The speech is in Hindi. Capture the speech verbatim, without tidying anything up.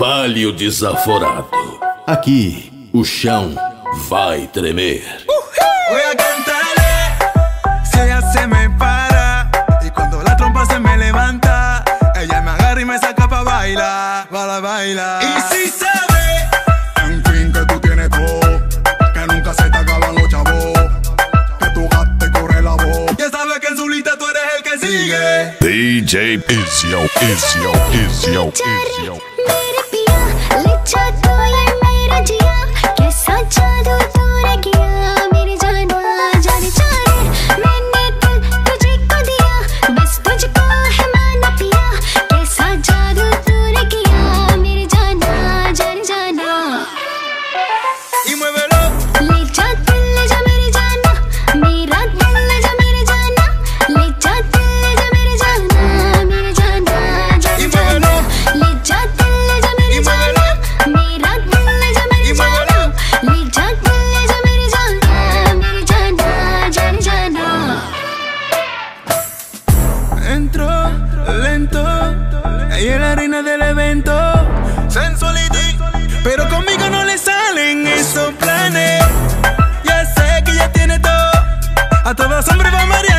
Trabalho desaforado. Aqui, o chão vai tremer. Voy a cantarle, si ella se me para y cuando la trompa se me levanta, ella me agarra y me saca pa' bailar, para bailar. Y si sabe, en fin, que tú tienes todo, que nunca se te acaban los chavos, que tu gato te corre la voz. Ya sabes que en su lista tú eres el que sigue. D J Izio, Izio, Izio, Izio. मेरे पिया ले जा तू ये मेरा जिया कैसा जादू तूने किया मेरी जाना जाने जाने मैंने दिल तुझे को दिया बस तुझको है माना पिया कैसा जादू तूने किया मेरी जाना जाने जाना Y muévelo. ले जा दिल ले जा मेरी जाना मेरा दिल ले जा मेरी जाना ले जा दिल ले जा मेरी जाना मेरी जाना जाने जाना ले जा दिल ले जा मेरी जाना मेरा दिल ले जा मेरी जाना ले जा दिल ले जा मेरी जाना मेरी जाना जाने जाना Entro lento, ella es la reina del evento. Sensuality, pero conmigo no le salen esos planes. Ya sé que ya tiene todo, a todos hombres va a marear.